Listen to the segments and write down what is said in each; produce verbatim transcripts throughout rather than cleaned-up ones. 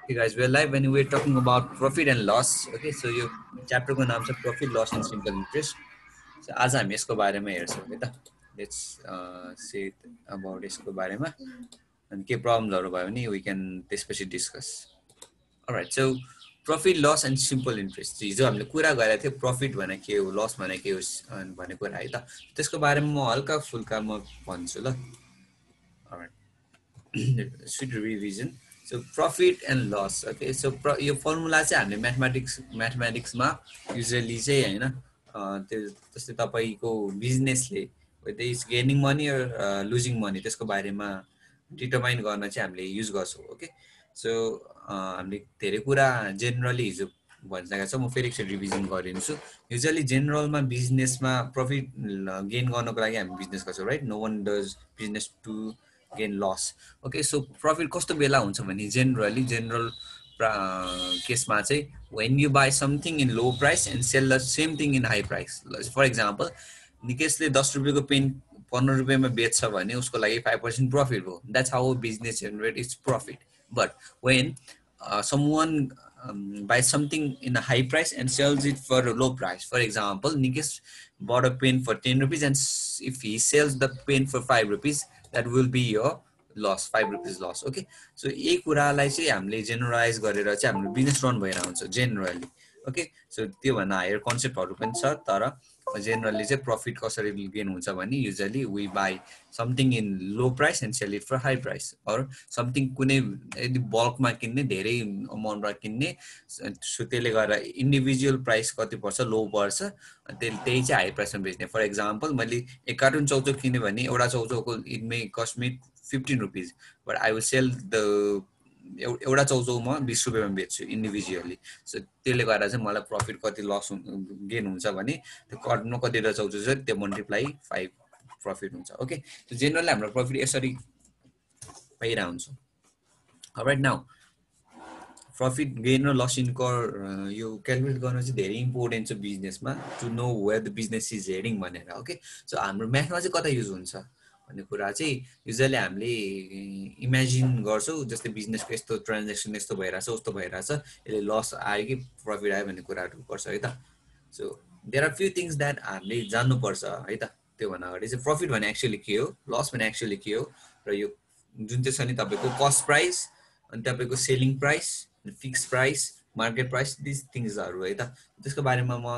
Hey guys, we're live when we're talking about profit and loss. Okay, so यो च्याप्टरको नाम छ profit, loss and simple interest. So आज हामी यसको बारेमा हेर्छौँ है त. Let's uh, say about यसको बारेमा अनि के प्रब्लमहरु भयो भने we can त्यसपछि discuss. Alright, so profit, loss and simple interest. हिजो हामीले कुरा गरेको थियो profit भने के हो, loss भने के हो भन्ने कुरा है त. त्यसको बारेमा म हल्का फुल्का म भन्छु ल. Alright. Sweet revision. So profit and loss. Okay, so pro, यो फर्मुला चाहिँ हामीले म्याथमेटिक्स म्याथमेटिक्समा युजुअली चाहिँ हैन त्यो जस्तै तपाईको बिजनेसले whether is gaining money or uh, losing money त्यसको बारेमा डिटरमाइन गर्न चाहिँ हामीले युज गर्छौं. ओके, सो हामीले धेरै कुरा जेनरली हिजो भनिसकेको छ. म फेरि एकचोटि रिभिजन गरिदिन्छु. युजुअली जेनरलमा बिजनेसमा प्रफिट गेन गर्नको लागि हामी बिजनेस गर्छौं, right? No one does business to gain loss. Okay, so profit कस्तो बेला हुन्छ भने generally general केसमा चाहिँ when you buy something in low price and sell the same thing in high price. For example, निकेशले दस रुपैयाँको pain पन्ध्र रुपैयाँमा बेच्छ भने उसको लागि five percent profit हो. That's how a business generate its profit. But when uh, someone um, buys something in a high price and sells it for a low price, for example, Nikesh bought a pen for ten rupees and if he sells the pen for five rupees, that will be your loss, five rupees loss. Okay, so यही कुरालाई चाहिँ हामीले generalise गरेर चाहिँ हाम्रो business run भइरहेको हुन्छ generally. Okay, so त्यो भन्दा हायर कन्सेप्टहरु पनि छ, तर जेनरली चाहिँ प्रफिट कसरी गेन हुन्छ भने usually we buy something in low price and sell it for high price, or something कुनै यदि बल्कमा किन्ने धेरै अमाउन्टमा किन्ने, सो त्यसले गर्दा इन्डिभिजुअल प्राइस कति पर्छ, लो पर्छ, त्यही त्यही चाहिँ हाई प्राइसमा बेच्ने. फर एक्जाम्पल मैले एक कार्टुन चौचौ किने भने एउटा चौचौको it may cost me fifteen rupees, but I will sell the एउटा चौचौ म बीस रुपैयाँमा बेच्छु इन्डिभिजुअली. सो त्यसले गर्दा चाहिँ मलाई प्रफिट कति लस गेन हुन्छ भने त्यो कार्टुनमा कतिवटा चौचौ छ त्यो मल्टिप्लाई five प्रफिट हुन्छ. ओके, सो जेनरली हाम्रो प्रफिट यसरी भइरा हुन्छ. अलराइट, नाउ प्रफिट गेन र लस इन्कर यो क्याल्कुलेट गर्न चाहिँ धेरै इम्पोर्टेन्ट छ बिजनेसमा, to know where the business is heading भनेर. ओके, सो हाम्रो म्याथमा चाहिँ कता युज हुन्छ भन्ने कुरा चाहिँ युजुअली हामीले इमेजिन गर्छौं, जस्तै बिजनेसको यस्तो ट्रान्ज्याक्सन यस्तो भइराछ उस्तो भइराछ, यसले लस आयो कि प्रफिट आयो भन्ने कुराहरु पर्छ है त. So there are few things that हामीले जान्नु पर्छ है त. त्यो भन्दा अगाडि चाहिँ प्रफिट भने एक्चुअली के हो, लस भने एक्चुअली के हो, र यो जुन चाहिँ छ नि तपाईको कस्ट प्राइस अनि तपाईको selling price, fix price, market price, this थिंग्सहरु है त. त्यसको बारेमा म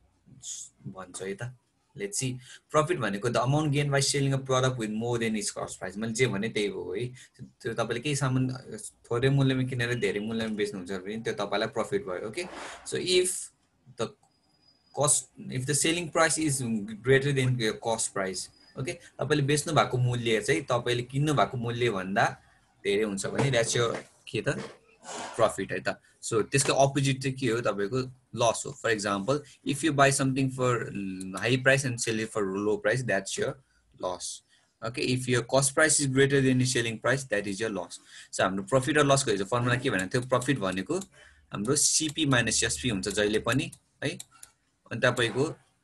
भन्छु है त. Let's see. Profit भनेको the amount gained by selling a product with more than its cost price. मैले जे भने त्यही हो है. त्यो तपाईले केही सामान थोरै मूल्यमा किनेर धेरै मूल्यमा बेच्नुहुन्छ भने त्यो तपाईलाई प्रफिट भयो. Okay, so if the cost, if the selling price is greater than your cost price, okay, तपाईले बेच्नु भएको मूल्य चाहिँ तपाईले किन्नु भएको मूल्य भन्दा धेरै हुन्छ भने that's your के त profit है त. So त्यसको अपोजिट चाहिँ के हो तपाईको loss हो. For example, if you buy something for high price and sell it for low price, that's your loss. Okay, if your cost price is greater than the selling price, that is your loss. So हाम्रो profit र loss को हिजो formula के भनेको थियो, profit भनेको हाम्रो C P minus S P हुन्छ जहिले पनि है. अनि तपाईको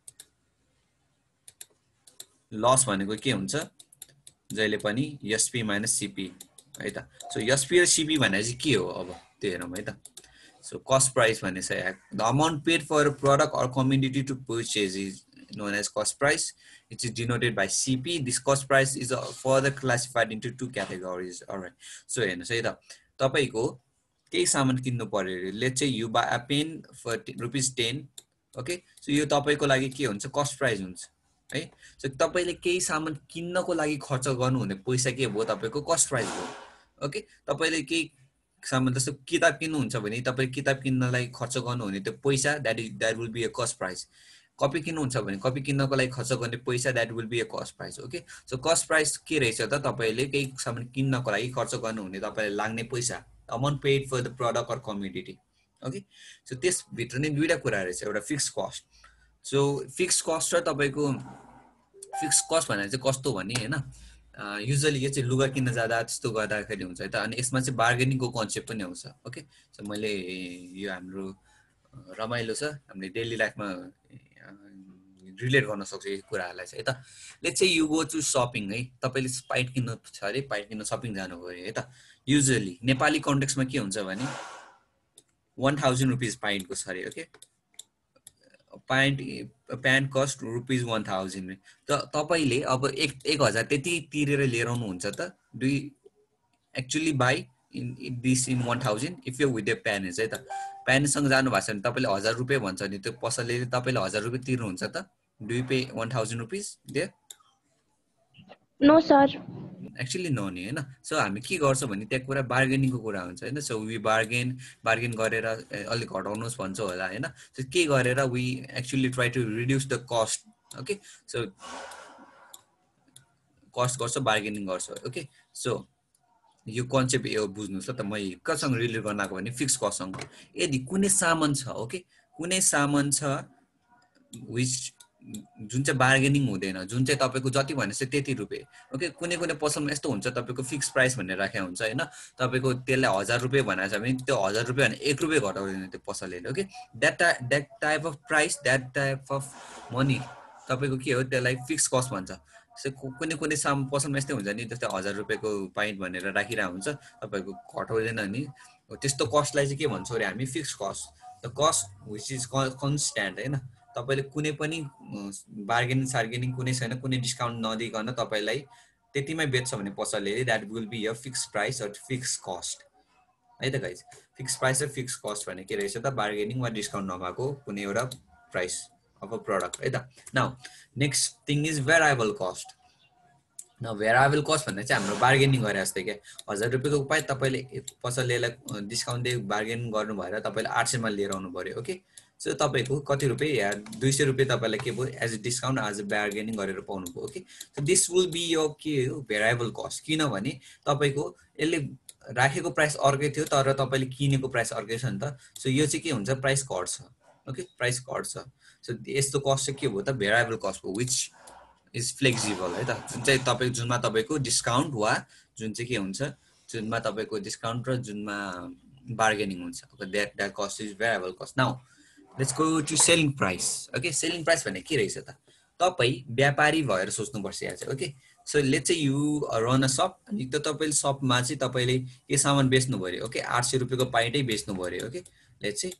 loss भनेको के हुन्छ जहिले पनि S P minus C P है त. So S P र C P भने चाहिँ के हो अब त्यो हेरौँ है त. So cost price भने चाहिँ the amount paid for a product or commodity to purchase is known as cost price. It is denoted by C P. This cost price is further classified into two categories. Alright. So हेर्नुस् है त, तपाईको केही सामान किन्नु पर्यो. Let's say you buy a pen for rupees ten. Okay, so यो तपाईको लागि के हुन्छ, cost price हुन्छ है. So तपाईले केही सामान किन्नको लागि खर्च गर्नु हुने पैसा के भयो तपाईको cost price हो. ओके, तपाईले केही सामान जस्तो किताब किन्नु हुन्छ भने तपाई किताब किन्नलाई खर्च गर्नु हुने त्यो पैसा, that is that will be a cost price. Copy किन्नु हुन्छ भने कपी किन्नको लागि खर्च गर्ने पैसा, that will be a cost price. Okay, so cost price के रहेछ त, तपाईले केही सामान किन्नको लागि खर्च गर्नु हुने तपाईले लाग्ने पैसा, amount paid for the product or commodity. Okay, so त्यस भित्र नै दुईटा कुरा रहेछ, एउटा fix cost. So fix cost र तपाईको फिक्स कस्ट भने चाहिँ कस्तो भने हैन, युजुअली यो चाहिँ लुगा किन्न जादा त्यस्तो गर्दाखेरि हुन्छ है त. अनि यसमा चाहिँ बार्गेनिङको कन्सेप्ट पनि आउँछ. ओके, सो मैले यो हाम्रो रमाइलो छ, हामीले डेली लाइफमा रिलेट गर्न सक्छु यो कुराहरूलाई चाहिँ है त। Let's say you go to shopping है, तपाईँले पाइट किन्नु छ अरे, पाइट किन्न सपिङ जानुभयो है त। युजली नेपाली कन्टेक्समा के हुन्छ भने वान थाउजन्ड रुपिज पाइन्टको छ अरे, okay pant pant cost rupees one thousand. त तपाईँले अब एक एक हजार त्यति तिरेर लिएर आउनुहुन्छ त, do actually buy in this in one thousand if you with the parents है त। प्यारेन्ट्ससँग जानुभएको छ भने तपाईँले हजार रुपियाँ भन्छ नि, त्यो पसलले तपाईँले हजार रुपियाँ तिर्नुहुन्छ त, do you pay one thousand rupees there? No sir, actually no नि होइन। सो हामी के गर्छौँ भने त्यहाँ कुरा बार्गेनिङको कुरा हुन्छ होइन। सो वी बार्गेन बार्गेन गरेर अलिक घटाउनुहोस् भन्छ होला होइन। सो के गरेर we actually try to reduce the cost, okay so cost गर्छ, बार्गेनिङ गर्छ, ओके। सो यो कन्सेप्ट यो बुझ्नुहोस् ल त। म कसँग रिलेट गर्न आएको भने फिक्स कस्टसँग। यदि कुनै सामान छ, ओके कुनै सामान छ विच जुन चाहिँ बार्गेनिङ हुँदैन, जुन चाहिँ तपाईँको जति भनेछ त्यति रुपियाँ, ओके। कुनै कुनै पसलमा यस्तो हुन्छ तपाईँको फिक्स प्राइस भनेर राखेको हुन्छ होइन, तपाईँको त्यसलाई हजार रुपियाँ भनेको छ भने त्यो हजार रुपियाँ भने एक रुपियाँ घटाउँदैन त्यो पसलले, okay. That type that type of price that type of money तपाईँको के हो, त्यसलाई फिक्स कस्ट भन्छ। सो कुनै कुनै साम पसलमा यस्तै हुन्छ नि, जस्तै हजार रुपियाँको पाइन्ट भनेर राखिरहेको हुन्छ, तपाईँको घटाउँदैन नि, त्यस्तो कस्टलाई चाहिँ के भन्छौँ अरे हामी, fix cost. The cost which is constant होइन। तपाईँले कुनै पनि बार्गेनिङ सार्गेनिङ कुनै छैन, कुनै डिस्काउन्ट नदिकन तपाईँलाई त्यतिमै बेच्छ भने पसलले, that will be your fix price or fix cost है त गाइज। फिक्स प्राइस र फिक्स कस्ट भने के रहेछ त, बार्गेनिङ वा डिस्काउन्ट नभएको कुनै एउटा प्राइस अफ अ प्रडक्ट है त। Now next thing is variable cost. न भेरिएबल कस्ट भन्दा चाहिँ हाम्रो बार्गेनिङ गरे जस्तै क्या, हजार रुपियाँको उपाय तपाईँले पसलले डिस्काउन्ट दिए बार्गेनिङ गर्नु भएर तपाईँले आठ सयमा लिएर आउनु पऱ्यो, ओके। सो तपाईँको कति रुपियाँ या दुई सय रुपियाँ तपाईँलाई के भयो as a discount as a bargaining गरेर पाउनुभयो, okay. So this will be यो के हो भेरिएबल कस्ट, किनभने तपाईँको यसले राखेको प्राइस अर्कै थियो तर तपाईँले किनेको प्राइस अर्कै छ नि त। सो यो चाहिँ के हुन्छ, प्राइस घट्छ, ओके प्राइस घट्छ। सो यस्तो कस्ट चाहिँ के भयो त, भेरिएबल कस्ट हो विच इज फ्लेक्सिबल है त, जुन चाहिँ तपाईँ जुनमा तपाईँको डिस्काउन्ट वा जुन चाहिँ के हुन्छ, जुनमा तपाईँको डिस्काउन्ट र जुनमा बार्गेनिङ हुन्छ, that that cost is variable cost. Now let's go to selling price, okay. Selling price भने के रहेछ त, तपाईँ व्यापारी भएर सोच्नुपर्छ यहाँ चाहिँ, okay. So let's say you run a shop, अनि त तपाईँले सपमा चाहिँ तपाईँले के सामान बेच्नु पऱ्यो, ओके आठ सय रुपियाँको पाइन्टै बेच्नु पऱ्यो, ओके लेट्स से।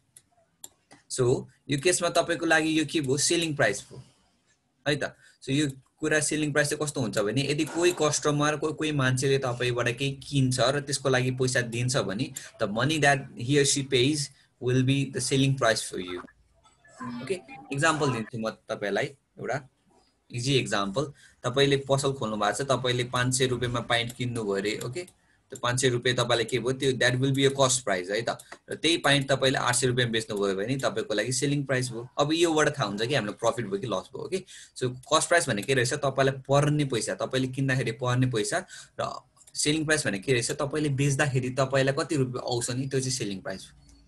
सो यो केसमा तपाईँको लागि यो के भयो, सेलिङ प्राइस भयो है त। सो यो कुरा सेलिङ प्राइस चाहिँ कस्तो हुन्छ भने, यदि कोही कस्टमर कोही कोही मान्छेले तपाईँबाट केही किन्छ र त्यसको लागि पैसा दिन्छ भने the money that he or she pays will be the selling price for you, okay. Example दिन्छु म तपाईँलाई एउटा इजी इक्जाम्पल। तपाईँले पसल खोल्नु भएको छ, तपाईँले पाँच सय रुपियाँमा पाइन्ट किन्नुभयो अरे, ओके। त्यो पाँच सय रुपियाँ तपाईँलाई के भयो, त्यो that will be a cost price है त। र त्यही पाइन्ट तपाईँले आठ सय रुपियाँमा बेच्नुभयो भने तपाईँको लागि सेलिङ प्राइस भयो। अब योबाट थाहा हुन्छ कि हामीलाई प्रफिट भयो कि लस भयो, ओके। सो कस्ट प्राइस भने के रहेछ, तपाईँलाई पर्ने पैसा, तपाईँले किन्दाखेरि पर्ने पैसा, र सेलिङ प्राइस भने के रहेछ, तपाईँले बेच्दाखेरि तपाईँलाई कति रुपियाँ आउँछ नि, त्यो चाहिँ सेलिङ प्राइस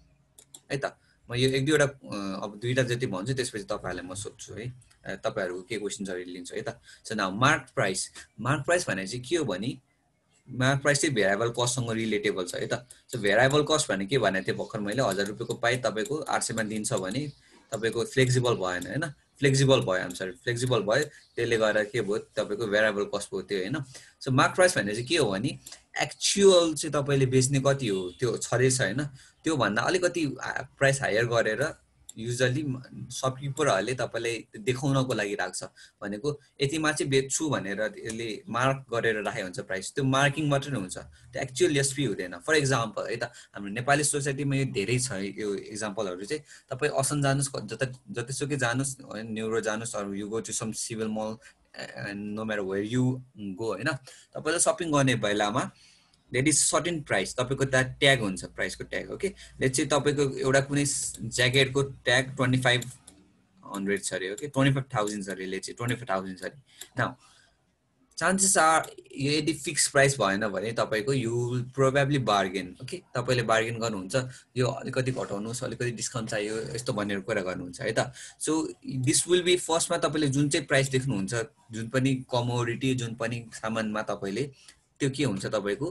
है त। म यो एक दुईवटा अब दुईवटा जति भन्छु त्यसपछि तपाईँहरूलाई म सोध्छु है, तपाईँहरूको के क्वेसन्सहरू लिन्छु है त। So now mark price. Mark price भने चाहिँ के हो भने, मार्क प्राइस चाहिँ भेरिएबल कस्टसँग रिलेटेबल छ है त। सो भेरिएबल कस्ट भने के भनेको थिएँ भर्खर मैले, हजार रुपियाँको पाइ तपाईँको आठ सयमा दिन्छ भने तपाईँको फ्लेक्सिबल भएन होइन, फ्लेक्सिबल भयो आम सरी फ्लेक्सिबल भयो, त्यसले गर्दा के भयो तपाईँको भेरिएबल कस्ट भयो त्यो होइन। सो मार्क प्राइस भने चाहिँ के हो भने, एक्चुअल चाहिँ तपाईँले बेच्ने कति हो त्यो छँदैछ होइन, त्योभन्दा अलिकति प्राइस हायर गरेर युजली सपकिपरहरूले तपाईँलाई देखाउनको लागि राख्छ, भनेको यतिमा चाहिँ बेच्छु भनेर यसले मार्क गरेर राखेको हुन्छ प्राइस, त्यो मार्किङ मात्रै हुन्छ, त्यो एक्चुअल एसपी हुँदैन। फर इक्जाम्पल है त, हाम्रो नेपाली सोसाइटीमा यो धेरै छ यो इक्जाम्पलहरू चाहिँ। तपाईँ असन जानुहोस्, जता जतिसुकै जानुहोस्, न्युरो जानुहोस्, अरू you go to some civil mall no matter where you go होइन, तपाईँले सपिङ गर्ने बेलामा देट इज सर्टेन प्राइस, तपाईँको त्यहाँ ट्याग हुन्छ, प्राइसको ट्याग, ओके। लेट्स चाहिँ तपाईँको एउटा कुनै ज्याकेटको ट्याग ट्वेन्टी फाइभ हन्ड्रेड छ अरे, ओके ट्वेन्टी फाइभ थाउजन्ड छ अरे, लेट्स चाहिँ ट्वेन्टी फाइभ थाउजन्ड छ अरे। नाउ चान्सेस आर यदि फिक्स प्राइस भएन भने तपाईँको you will probably bargain, okay. तपाईँले बार्गेन गर्नुहुन्छ, यो अलिकति घटाउनुहोस्, अलिकति डिस्काउन्ट चाहियो यस्तो भनेर कुरा गर्नुहुन्छ है त। सो दिस विल बी फर्स्टमा तपाईँले जुन चाहिँ प्राइस देख्नुहुन्छ, जुन पनि कमोडिटी जुन पनि सामानमा तपाईँले त्यो के हुन्छ, तपाईँको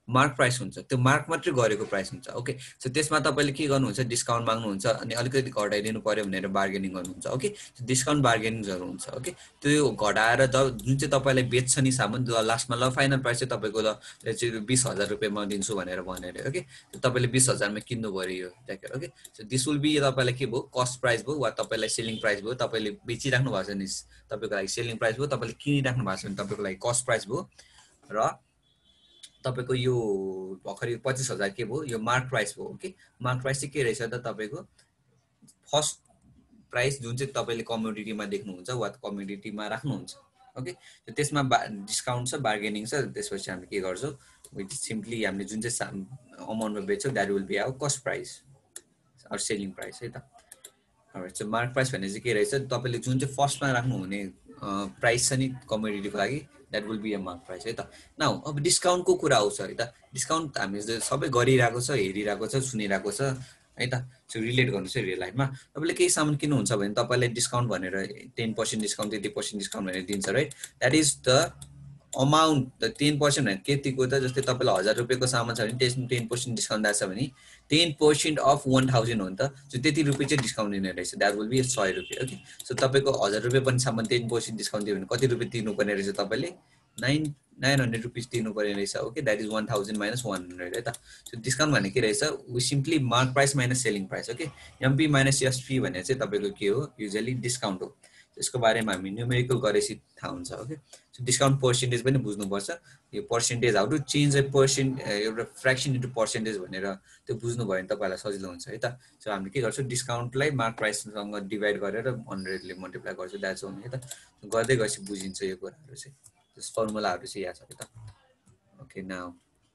मार्क प्राइस हुन्छ, त्यो मार्क मात्रै गरेको प्राइस हुन्छ। ओके, सो त्यसमा तपाईँले के गर्नुहुन्छ, डिस्काउन्ट माग्नुहुन्छ अनि अलिकति घटाइदिनु पर्यो भनेर बार्गेनिङ गर्नुहुन्छ। ओके, डिस्काउन्ट बार्गेनिङहरू हुन्छ। ओके, त्यो घटाएर जब जुन चाहिँ तपाईँलाई बेच्छ नि सामान, लास्टमा ल फाइनल प्राइस चाहिँ तपाईँको ल चाहिँ बिस हजार रुपियाँमा दिन्छु भनेर भनेर। ओके, तपाईँले बिस हजारमा किन्नु पर्यो यो ज्याकेट। Okay, so this will be तपाईँलाई के भयो, कस्ट प्राइस भयो वा तपाईँलाई सेलिङ प्राइस भयो। तपाईँले बेचिराख्नु भएको छ नि तपाईँको लागि सेलिङ प्राइस भयो, तपाईँले किनिराख्नु भएको छ भने तपाईँको लागि कस्ट प्राइस भयो, र तपाईको यो भर्खरै पच्चीस हजार के भयो, यो मार्क प्राइस भयो। ओके, मार्क प्राइस चाहिँ के रहेछ त, तपाईको फर्स्ट प्राइस जुन चाहिँ तपाईले कमोडिटीमा देख्नुहुन्छ वा कमोडिटीमा राख्नुहुन्छ। ओके, त्यसमा डिस्काउन्ट छ, बार्गेनिङ छ, त्यसपछि हामी के गर्छौँ, विच सिम्पली हामीले जुन चाहिँ अमाउन्टमा बेच्छौँ that will be our cost price or selling price है त। अलराइट, सो मार्क प्राइस भने चाहिँ के रहेछ, तपाईले जुन चाहिँ फर्स्टमा राख्नुहुने प्राइस छ नि कमोडिटीको लागि that will be a mark price है त। नाउ अब डिस्काउन्टको कुरा आउँछ है त। डिस्काउन्ट हामीले सबै गरिरहेको छ, हेरिरहेको छ, सुनिरहेको छ है त। सो रिलेट गर्नुहोस् है रियल लाइफमा। तपाईँले केही सामान किन्नुहुन्छ भने तपाईँले डिस्काउन्ट भनेर टेन पर्सेन्ट डिस्काउन्ट यति पर्सेन्ट डिस्काउन्ट भनेर दिन्छ right. That is the amount, the ten percent भने त्यतिको त, जस्तै तपाईँलाई हजार रुपियाँको सामान छ भने त्यसमा टेन पर्सेन्ट डिस्काउन्ट दिएको छ भने ten percent of one thousand हो नि त। सो त्यति रुपियाँ चाहिँ डिस्काउन्ट दिने रहेछ, द्याट विल बी सय रुपियाँ। ओके, सो तपाईँको हजार रुपियाँ पनि सामान टेन पर्सेन्ट डिस्काउन्ट दियो भने कति रुपियाँ तिर्नुपर्ने रहेछ, तपाईँले नाइन नाइन हन्ड्रेड रुपिस तिर्नुपर्ने रहेछ। Okay, that is one thousand minus one hundred है त। सो डिस्काउन्ट भने के रहेछ, we simply mark price minus selling price. Okay, MP minus SP भने चाहिँ तपाईँको के हो, युजली डिस्काउन्ट हो। त्यसको बारेमा हामी न्युमेरिकल गरेपछि थाहा हुन्छ। ओके, सो डिस्काउन्ट पर्सेन्टेज पनि बुझ्नुपर्छ। यो percentage how to change a percent, एउटा फ्रेक्सन इन्टु पर्सेन्टेज भनेर त्यो बुझ्नुभयो भने तपाईँलाई सजिलो हुन्छ है त। सो हामीले के गर्छौँ, डिस्काउन्टलाई मार्क प्राइससँग डिभाइड गरेर हन्ड्रेडले मल्टिप्लाई गर्छौँ, द्याट्स ओन्ली है त। गर्दै गएपछि बुझिन्छ यो कुराहरू चाहिँ, त्यस फर्मुलाहरू चाहिँ याद छ है त। ओके, नाउ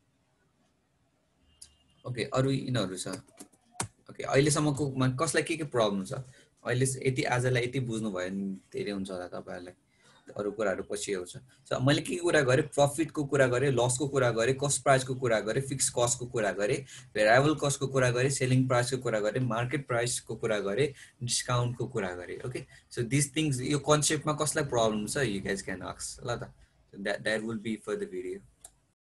ओके, अरू यिनीहरू छ। ओके, अहिलेसम्मकोमा कसलाई के के प्रब्लम छ, अहिले यति आजलाई यति बुझ्नुभयो भने धेरै हुन्छ होला तपाईँहरूलाई। अरू कुराहरू पछि आउँछ। सो मैले के कुरा गरेँ, प्रफिटको कुरा गरेँ, लसको कुरा गरेँ, कस्ट प्राइसको कुरा गरेँ, फिक्स कस्टको कुरा गरेँ, भेरिएबल कस्टको कुरा गरेँ, सेलिङ प्राइसको कुरा गरेँ, मार्केट प्राइसको कुरा गरेँ, डिस्काउन्टको कुरा गरेँ। ओके, सो दिस थिङ्स, यो कन्सेप्टमा कसलाई प्रब्लम छ, यु गाइज क्यान आस्क ल त। That that will be for the video.